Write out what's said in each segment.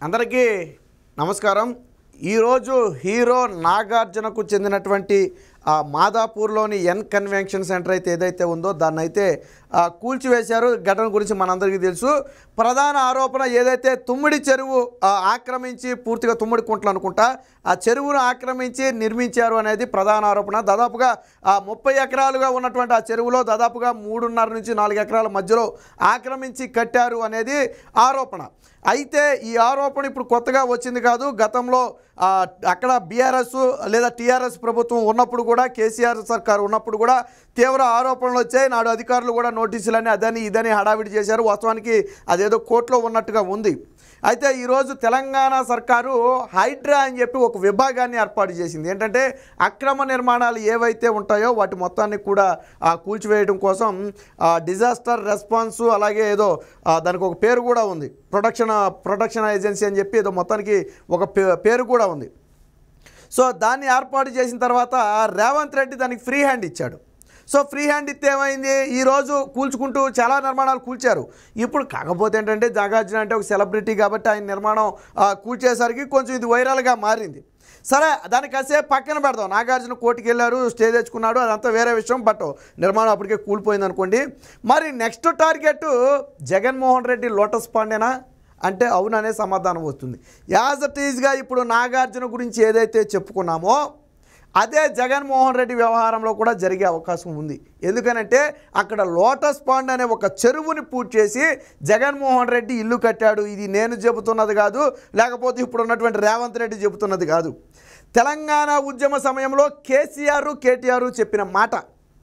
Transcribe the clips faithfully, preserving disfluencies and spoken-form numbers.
అందరికీ నమస్కారం. ఈరోజు హీరో నాగార్జునకు చెందినటువంటి మాదాపూర్లోని ఎన్ కన్వెన్షన్ సెంటర్ అయితే ఏదైతే ఉందో దాన్ని అయితే కూల్చివేశారు. ఘటన గురించి మనందరికీ తెలుసు. ప్రధాన ఆరోపణ ఏదైతే తుమ్మిడి చెరువు ఆక్రమించి పూర్తిగా తుమ్మిడి కుంటలు అనుకుంటా ఆ చెరువును ఆక్రమించి నిర్మించారు అనేది ప్రధాన ఆరోపణ. దాదాపుగా ముప్పై ఎకరాలుగా ఉన్నటువంటి ఆ చెరువులో దాదాపుగా మూడున్నర నుంచి నాలుగు ఎకరాల మధ్యలో ఆక్రమించి కట్టారు అనేది ఆరోపణ. అయితే ఈ ఆరోపణ ఇప్పుడు కొత్తగా వచ్చింది కాదు. గతంలో అక్కడ బీఆర్ఎస్ లేదా టీఆర్ఎస్ ప్రభుత్వం ఉన్నప్పుడు కూడా, కేసీఆర్ సర్కారు ఉన్నప్పుడు కూడా తీవ్ర ఆరోపణలు వచ్చాయి. నాడు అధికారులు కూడా నోటీసులని అదని ఇదని హడావిడి చేశారు. వాస్తవానికి అదేదో కోర్టులో ఉన్నట్టుగా ఉంది. అయితే ఈరోజు తెలంగాణ సర్కారు హైడ్రా అని చెప్పి ఒక విభాగాన్ని ఏర్పాటు చేసింది. ఏంటంటే అక్రమ నిర్మాణాలు ఏవైతే ఉంటాయో వాటి మొత్తాన్ని కూడా కూల్చివేయడం కోసం డిజాస్టర్ రెస్పాన్స్, అలాగే ఏదో దానికి ఒక పేరు కూడా ఉంది, ప్రొటెక్షన్ ప్రొటెక్షన్ ఏజెన్సీ అని చెప్పి ఏదో మొత్తానికి ఒక పేరు కూడా ఉంది. సో దాన్ని ఏర్పాటు చేసిన తర్వాత రేవంత్ రెడ్డి దానికి ఫ్రీ హ్యాండ్ ఇచ్చాడు. సో ఫ్రీ హ్యాండ్ ఇస్తే ఏమైంది, ఈరోజు కూల్చుకుంటూ చాలా నిర్మాణాలు కూల్చారు. ఇప్పుడు కాకపోతే ఏంటంటే నాగార్జున అంటే ఒక సెలబ్రిటీ కాబట్టి ఆయన నిర్మాణం కూల్చేసరికి కొంచెం ఇది వైరల్గా మారింది. సరే, దాన్ని కాసేపు పక్కన పెడదాం. నాగార్జున కోర్టుకి వెళ్ళారు, స్టే తెచ్చుకున్నాడు, అదంతా వేరే విషయం. బట్ నిర్మాణం అప్పటికే కూలిపోయింది అనుకోండి. మరి next target Jaganmohan Reddy lotus పాండేనా అంటే అవుననే సమాధానం వస్తుంది. యాజ్ ఇట్ ఈజ్గా ఇప్పుడు నాగార్జున గురించి ఏదైతే చెప్పుకున్నామో అదే జగన్మోహన్ రెడ్డి వ్యవహారంలో కూడా జరిగే అవకాశం ఉంది. ఎందుకనంటే అక్కడ లోటస్ పాండ్ అనే ఒక చెరువుని పూర్తి చేసి జగన్మోహన్ రెడ్డి ఇల్లు కట్టాడు. ఇది నేను చెబుతున్నది కాదు, లేకపోతే ఇప్పుడు ఉన్నటువంటి రేవంత్ రెడ్డి చెబుతున్నది కాదు. తెలంగాణ ఉద్యమ సమయంలో కేసీఆర్ కేటీఆర్ చెప్పిన మాట.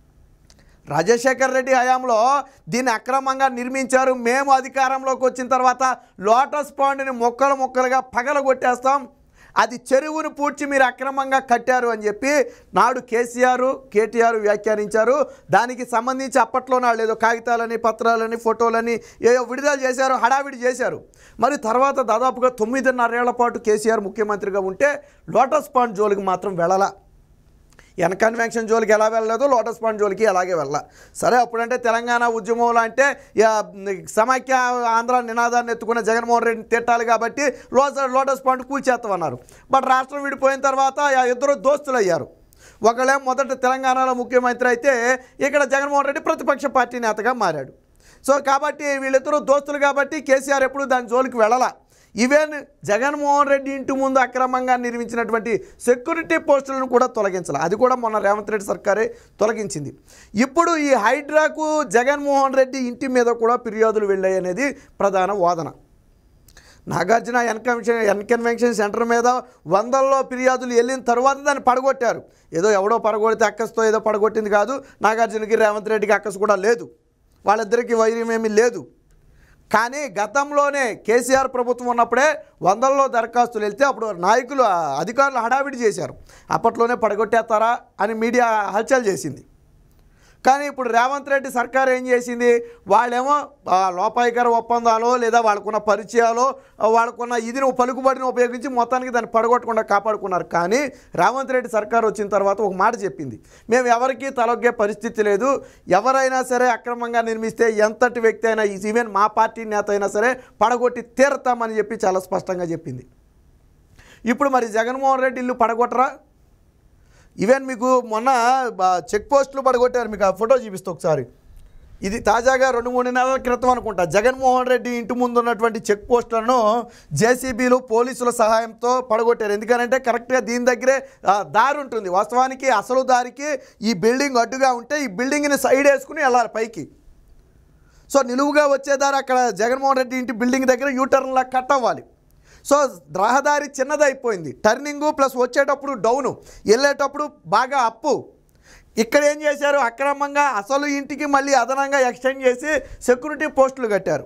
రాజశేఖర్ రెడ్డి హయాంలో దీన్ని అక్రమంగా నిర్మించారు, మేము అధికారంలోకి వచ్చిన తర్వాత లోటస్ పాండ్ని మొక్కలు మొక్కలుగా పగలగొట్టేస్తాం, అది చెరువును పూడ్చి మీరు అక్రమంగా కట్టారు అని చెప్పి నాడు కేసీఆర్ కేటీఆర్ వ్యాఖ్యానించారు. దానికి సంబంధించి అప్పట్లో నాళ్ళు ఏదో కాగితాలని పత్రాలని ఫోటోలని ఏదో విడుదల చేశారు, హడావిడి చేశారు. మరి తర్వాత దాదాపుగా తొమ్మిదిన్నరేళ్ల పాటు కేసీఆర్ ముఖ్యమంత్రిగా ఉంటే లోటస్ పాండ్ జోలికి మాత్రం వెళ్ళాల. ఎన్ కన్వెన్షన్ జోలికి ఎలా వెళ్ళలేదో లోటస్ పాండ్ జోలికి అలాగే వెళ్ళా. సరే, అప్పుడంటే తెలంగాణ ఉద్యమంలో అంటే సమైక్య ఆంధ్ర నినాదాన్ని ఎత్తుకున్న జగన్మోహన్ రెడ్డిని తిట్టాలి కాబట్టి లోటస్ పాండ్ కూల్చేస్తామన్నారు. బట్ రాష్ట్రం విడిపోయిన తర్వాత ఇద్దరు దోస్తులు అయ్యారు. ఒకళ్ళేమో మొదట తెలంగాణలో ముఖ్యమంత్రి అయితే ఇక్కడ జగన్మోహన్ రెడ్డి ప్రతిపక్ష పార్టీ నేతగా మారాడు. సో కాబట్టి వీళ్ళిద్దరూ దోస్తులు కాబట్టి కేసీఆర్ ఎప్పుడు దాని జోలికి వెళ్ళాల. ఈవెన్ జగన్మోహన్ రెడ్డి ఇంటి ముందు అక్రమంగా నిర్మించినటువంటి సెక్యూరిటీ పోస్టులను కూడా తొలగించాలి. అది కూడా మొన్న రేవంత్ రెడ్డి సర్కారే తొలగించింది. ఇప్పుడు ఈ హైడ్రాకు జగన్మోహన్ రెడ్డి ఇంటి మీద కూడా ఫిర్యాదులు వెళ్ళాయి అనేది ప్రధాన వాదన. Nagarjuna N convention N convention centre మీద వందల్లో ఫిర్యాదులు వెళ్ళిన తర్వాత దాన్ని పడగొట్టారు. ఏదో ఎవడో పడగొడితే అక్కస్తో ఏదో పడగొట్టింది కాదు. నాగార్జునకి రేవంత్ రెడ్డికి అక్కసు కూడా లేదు, వాళ్ళిద్దరికీ వైర్యం ఏమీ లేదు. కానీ గతంలోనే కేసీఆర్ ప్రభుత్వం ఉన్నప్పుడే వందల్లో దరఖాస్తులు వెళ్తే అప్పుడు నాయకులు అధికారులు హడావిడి చేశారు. అప్పట్లోనే పడగొట్టేస్తారా అని మీడియా హల్చల్ చేసింది. కానీ ఇప్పుడు రేవంత్ రెడ్డి సర్కార్ ఏం చేసింది, వాళ్ళేమో లోపాయికర ఒప్పందాలో లేదా వాళ్ళకున్న పరిచయాలో వాళ్ళకున్న ఇదిని పలుకుబడిని ఉపయోగించి మొత్తానికి దాన్ని పడగొట్టకుండా కాపాడుకున్నారు. కానీ రేవంత్ రెడ్డి సర్కార్ వచ్చిన తర్వాత ఒక మాట చెప్పింది, మేము ఎవరికీ తలొగ్గే పరిస్థితి లేదు, ఎవరైనా సరే అక్రమంగా నిర్మిస్తే ఎంతటి వ్యక్తి అయినా, ఈవెన్ మా పార్టీ నేత అయినా సరే పడగొట్టి తీరతామని చెప్పి చాలా స్పష్టంగా చెప్పింది. ఇప్పుడు మరి జగన్మోహన్ రెడ్డి ఇల్లు పడగొట్టరా? ఈవెన్ మీకు మొన్న చెక్ పోస్టులు పడగొట్టారు. మీకు ఆ ఫోటో చూపిస్తే ఒకసారి. ఇది తాజాగా రెండు మూడు నెలల క్రితం అనుకుంటా. జగన్మోహన్ రెడ్డి ఇంటి ముందు ఉన్నటువంటి చెక్ పోస్టులను జేసీబీలు పోలీసుల సహాయంతో పడగొట్టారు. ఎందుకంటే కరెక్ట్గా దీని దగ్గరే దారి ఉంటుంది. వాస్తవానికి అసలు దారికి ఈ బిల్డింగ్ అడ్డుగా ఉంటే ఈ బిల్డింగ్ని సైడ్ వేసుకుని వెళ్ళాలి పైకి. సో నిలువుగా వచ్చేదారి అక్కడ జగన్మోహన్ రెడ్డి ఇంటి బిల్డింగ్ దగ్గర యూటర్న్లా కట్ అవ్వాలి. సో రహదారి చిన్నదైపోయింది, టర్నింగు ప్లస్ వచ్చేటప్పుడు డౌను, వెళ్ళేటప్పుడు బాగా అప్పు. ఇక్కడ ఏం చేశారు, అక్రమంగా అసలు ఇంటికి మళ్ళీ అదనంగా ఎక్స్టెండ్ చేసి సెక్యూరిటీ పోస్టులు కట్టారు.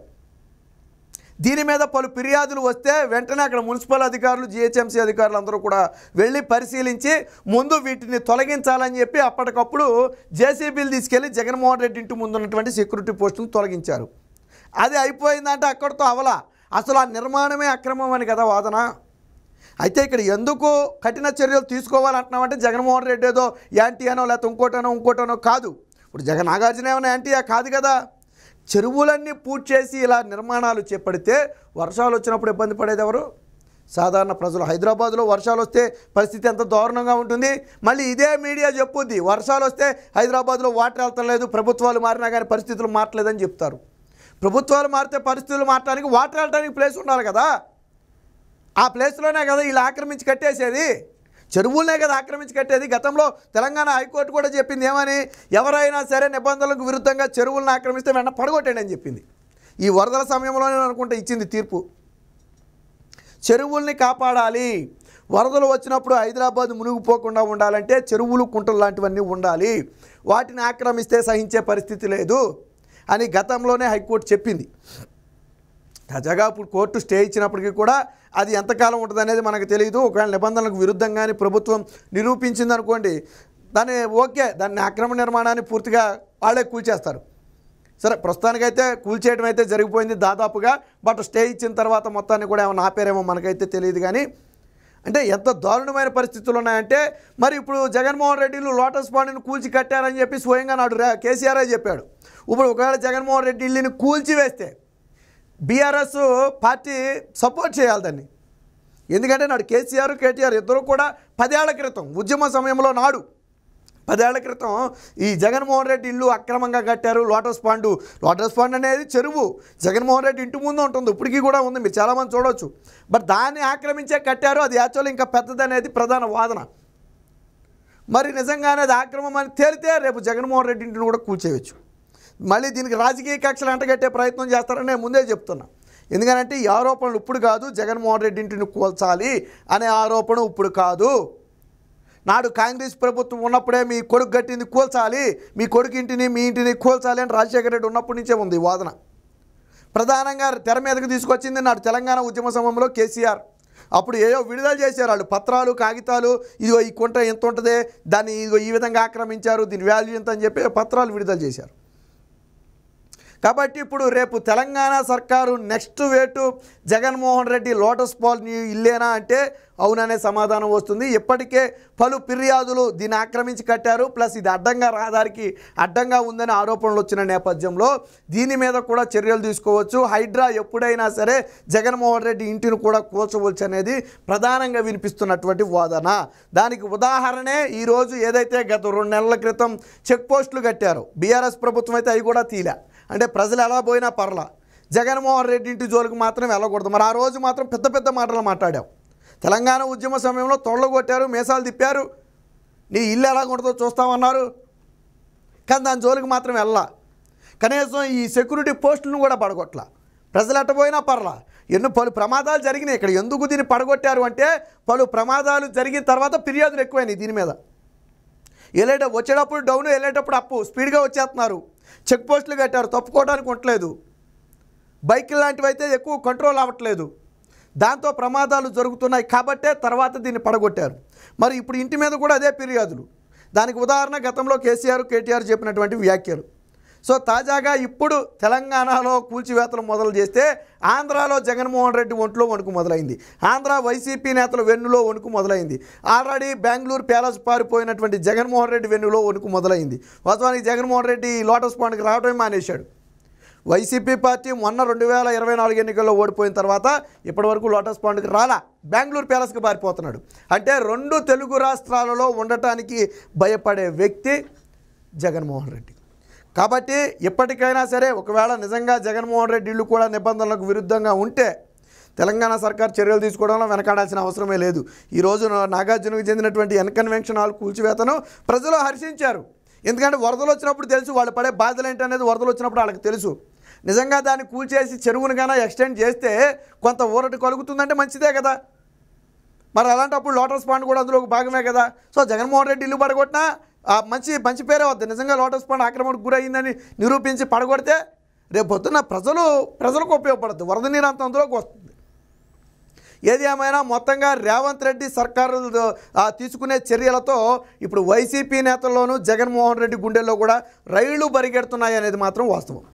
దీని మీద పలు ఫిర్యాదులు వస్తే వెంటనే అక్కడ మున్సిపల్ అధికారులు జిహెచ్ఎంసీ అధికారులు అందరూ కూడా వెళ్ళి పరిశీలించి ముందు వీటిని తొలగించాలని చెప్పి అప్పటికప్పుడు జేసీబీలు తీసుకెళ్ళి జగన్మోహన్ రెడ్డి ఇంటి ముందు ఉన్నటువంటి సెక్యూరిటీ పోస్టులను తొలగించారు. అది అయిపోయిందంటే అక్కడితో అవలా, అసలు ఆ నిర్మాణమే అక్రమం అని కదా వాదన. అయితే ఇక్కడ ఎందుకు కఠిన చర్యలు తీసుకోవాలంటున్నామంటే జగన్మోహన్ రెడ్డి ఏదో యాంటీ అనో లేకపోతే ఇంకోటనో ఇంకోటనో కాదు. ఇప్పుడు జగన్ నాగార్జున ఏమైనా యాంటీయా కాదు కదా. చెరువులన్నీ పూర్తి చేసి ఇలా నిర్మాణాలు చేపడితే వర్షాలు వచ్చినప్పుడు ఇబ్బంది పడేది ఎవరు? సాధారణ ప్రజలు. హైదరాబాద్లో వర్షాలు వస్తే పరిస్థితి ఎంత దారుణంగా ఉంటుంది. మళ్ళీ ఇదే మీడియా చెప్పుద్ది వర్షాలు వస్తే హైదరాబాద్లో వాటర్ వెళ్తలేదు, ప్రభుత్వాలు మారినా కానీ పరిస్థితులు మారట్లేదని చెప్తారు. ప్రభుత్వాలు మారితే పరిస్థితులు మారడానికి వాటర్ వెళ్ళడానికి ప్లేస్ ఉండాలి కదా. ఆ ప్లేస్లోనే కదా వీళ్ళు ఆక్రమించి కట్టేసేది, చెరువులనే కదా ఆక్రమించి కట్టేది. గతంలో తెలంగాణ హైకోర్టు కూడా చెప్పింది ఏమని, ఎవరైనా సరే నిబంధనలకు విరుద్ధంగా చెరువులను ఆక్రమిస్తే వెంట పడగొట్టండి అని చెప్పింది. ఈ వరదల సమయంలోనే అనుకుంటే ఇచ్చింది తీర్పు. చెరువుల్ని కాపాడాలి, వరదలు వచ్చినప్పుడు హైదరాబాద్ మునిగిపోకుండా ఉండాలంటే చెరువులు కుంటలు లాంటివన్నీ ఉండాలి, వాటిని ఆక్రమిస్తే సహించే పరిస్థితి లేదు అని గతంలోనే హైకోర్టు చెప్పింది. తాజాగా ఇప్పుడు కోర్టు స్టే ఇచ్చినప్పటికీ కూడా అది ఎంతకాలం ఉంటుంది అనేది మనకు తెలియదు. ఒకవేళ నిబంధనలకు విరుద్ధంగానే ప్రభుత్వం నిరూపించింది అనుకోండి, దాన్ని ఓకే, దాన్ని ఆక్రమణ నిర్మాణాన్ని పూర్తిగా వాళ్ళే కూల్చేస్తారు. సరే, ప్రస్తుతానికైతే కూల్చేయడం అయితే జరిగిపోయింది దాదాపుగా. బట్ స్టే ఇచ్చిన తర్వాత మొత్తాన్ని కూడా ఏమైనా ఆపేరేమో మనకైతే తెలియదు. కానీ అంటే ఎంత దారుణమైన పరిస్థితులు ఉన్నాయంటే, మరి ఇప్పుడు జగన్మోహన్ రెడ్డిలు లోటస్ పాండ్ని కూల్చి కట్టారని చెప్పి స్వయంగా నాడు కేసీఆర్ చెప్పాడు. ఇప్పుడు ఒకవేళ జగన్మోహన్ రెడ్డి ఇల్లుని కూల్చివేస్తే బీఆర్ఎస్ పార్టీ సపోర్ట్ చేయాలి దాన్ని. ఎందుకంటే నాడు కేసీఆర్ కేటీఆర్ ఇద్దరు కూడా పదేళ్ల క్రితం ఉద్యమ సమయంలో నాడు పదేళ్ల క్రితం ఈ జగన్మోహన్ రెడ్డి ఇల్లు అక్రమంగా కట్టారు. లోటస్ పాండు లోటస్ పాండ్ అనేది చెరువు జగన్మోహన్ రెడ్డి ఇంటి ముందు ఉంటుంది, ఇప్పటికీ కూడా ఉంది, మీరు చాలామంది చూడవచ్చు. బట్ దాన్ని ఆక్రమించే కట్టారు, అది యాక్చువల్లీ ఇంకా పెద్దదనేది ప్రధాన వాదన. మరి నిజంగానే అది ఆక్రమం అని తేలితే రేపు జగన్మోహన్ రెడ్డి ఇంటిని కూడా కూల్చేయచ్చు. మళ్ళీ దీనికి రాజకీయ కక్షలు అంటగట్టే ప్రయత్నం చేస్తారని నేను ముందే చెప్తున్నా. ఎందుకంటే ఈ ఆరోపణలు ఇప్పుడు కాదు, జగన్మోహన్ రెడ్డి ఇంటిని కూల్చాలి అనే ఆరోపణ ఇప్పుడు కాదు. నాడు కాంగ్రెస్ ప్రభుత్వం ఉన్నప్పుడే మీ కొడుకు గట్టింది కూల్చాలి, మీ కొడుకు ఇంటిని మీ ఇంటిని కూల్చాలి అని రాజశేఖర రెడ్డి ఉన్నప్పటి నుంచే ఉంది వాదన. ప్రధానంగా తెర మీదకు తీసుకొచ్చింది నాడు తెలంగాణ ఉద్యమ సమయంలో కేసీఆర్. అప్పుడు ఏయో విడుదల చేశారు వాళ్ళు పత్రాలు కాగితాలు, ఇదిగో ఈ కుంట ఎంత ఉంటుంది, దాన్ని ఇదిగో ఈ విధంగా ఆక్రమించారు, దీని వాల్యూ ఎంత అని చెప్పి పత్రాలు విడుదల చేశారు. కాబట్టి ఇప్పుడు రేపు తెలంగాణ సర్కారు నెక్స్ట్ వేటు జగన్మోహన్ రెడ్డి లోటస్ పాండ్ ఇల్లేనా అంటే అవుననే సమాధానం వస్తుంది. ఇప్పటికే పలు ఫిర్యాదులు దీన్ని ఆక్రమించి కట్టారు, ప్లస్ ఇది అడ్డంగా రహదారికి అడ్డంగా ఉందని ఆరోపణలు వచ్చిన నేపథ్యంలో దీని మీద కూడా చర్యలు తీసుకోవచ్చు. హైడ్రా ఎప్పుడైనా సరే జగన్మోహన్ రెడ్డి ఇంటిని కూడా కూల్చవచ్చు అనేది ప్రధానంగా వినిపిస్తున్నటువంటి వాదన. దానికి ఉదాహరణే ఈరోజు ఏదైతే గత రెండు నెలల క్రితం చెక్ పోస్టులు కట్టారో బీఆర్ఎస్ ప్రభుత్వం అయితే అవి కూడా తీలే. అంటే ప్రజలు ఎలా పోయినా పర్లా, జగన్మోహన్ రెడ్డి ఇంటి జోలికి మాత్రం వెళ్ళకూడదు. మరి ఆ రోజు మాత్రం పెద్ద పెద్ద మాటలు మాట్లాడాం. తెలంగాణ ఉద్యమ సమయంలో తొడలు కొట్టారు, మీసాలు తిప్పారు, నీ ఇల్లు ఎలా కొడుతో చూస్తామన్నారు. కానీ దాని జోలికి మాత్రం వెళ్ళా. కనీసం ఈ సెక్యూరిటీ పోస్టులను కూడా పడగొట్ల. ప్రజలు ఎట్టపోయినా పర్లా. ఎన్నో పలు ప్రమాదాలు జరిగినాయి ఇక్కడ. ఎందుకు దీన్ని పడగొట్టారు అంటే పలు ప్రమాదాలు జరిగిన తర్వాత ఫిర్యాదులు ఎక్కువైనాయి దీని మీద. వెళ్ళేట వచ్చేటప్పుడు డౌన్, వెళ్ళేటప్పుడు అప్పు, స్పీడ్గా వచ్చేస్తున్నారు. చెక్ పోస్టులు కట్టారు, తప్పుకోవడానికి ఉండట్లేదు. బైకులు లాంటివి అయితే ఎక్కువ కంట్రోల్ అవ్వట్లేదు, దాంతో ప్రమాదాలు జరుగుతున్నాయి. కాబట్టే తర్వాత దీన్ని పడగొట్టారు. మరి ఇప్పుడు ఇంటి మీద కూడా అదే ఫిర్యాదులు. దానికి ఉదాహరణ గతంలో కేసీఆర్ కేటీఆర్ చెప్పినటువంటి వ్యాఖ్యలు. సో తాజాగా ఇప్పుడు తెలంగాణలో కూల్చివేతలు మొదలు చేస్తే ఆంధ్రాలో జగన్మోహన్ రెడ్డి ఒంట్లో వణుకు మొదలైంది. ఆంధ్ర వైసీపీ నేతల వెన్నులో వణుకు మొదలైంది. ఆల్రెడీ బెంగళూరు ప్యాలెస్ పారిపోయినటువంటి జగన్మోహన్ రెడ్డి వెన్నులో వణుకు మొదలైంది. వాస్తవానికి జగన్మోహన్ రెడ్డి లోటస్ పాండ్కి రావడమే మానేశాడు. వైసీపీ పార్టీ మొన్న రెండు వేల ఇరవై నాలుగు ఎన్నికల్లో ఓడిపోయిన తర్వాత ఇప్పటివరకు లోటస్ పాండ్కి రాలా, బెంగళూరు ప్యాలెస్కి పారిపోతున్నాడు. అంటే రెండు తెలుగు రాష్ట్రాలలో ఉండటానికి భయపడే వ్యక్తి జగన్మోహన్ రెడ్డి. కాబట్టి ఇప్పటికైనా సరే ఒకవేళ నిజంగా జగన్మోహన్ రెడ్డి ఇల్లు కూడా నిబంధనలకు విరుద్ధంగా ఉంటే తెలంగాణ సర్కార్ చర్యలు తీసుకోవడంలో వెనకాడాల్సిన అవసరమే లేదు. ఈరోజు నాగార్జునకు చెందినటువంటి ఎన్ కన్వెన్షన్ హాల్ కూల్చివేతను ప్రజలు హర్షించారు. ఎందుకంటే వరదలు వచ్చినప్పుడు తెలుసు వాళ్ళు పడే బాధలు ఏంటనేది, వరదలు వచ్చినప్పుడు వాళ్ళకి తెలుసు. నిజంగా దాన్ని కూల్చేసి చెరువును కానీ ఎక్స్టెండ్ చేస్తే కొంత ఊరట కలుగుతుందంటే మంచిదే కదా. మరి అలాంటప్పుడు లోటస్ పాండ్ కూడా అందులో ఒక భాగమే కదా. సో జగన్మోహన్ రెడ్డి ఇల్లు పడగొట్టినా మంచి మంచి పేరే వద్దు. నిజంగా లోటస్ పాండ్ ఆక్రమణకు గురయ్యిందని నిరూపించి పడగొడితే రేపు పొద్దున్న ప్రజలు ప్రజలకు ఉపయోగపడుతుంది, వరద నీరు అంత అందులోకి వస్తుంది. ఏది ఏమైనా మొత్తంగా రేవంత్ రెడ్డి సర్కారు తీసుకునే చర్యలతో ఇప్పుడు వైసీపీ నేతల్లోనూ జగన్మోహన్ రెడ్డి గుండెల్లో కూడా రైళ్లు పరిగెడుతున్నాయి అనేది మాత్రం వాస్తవం.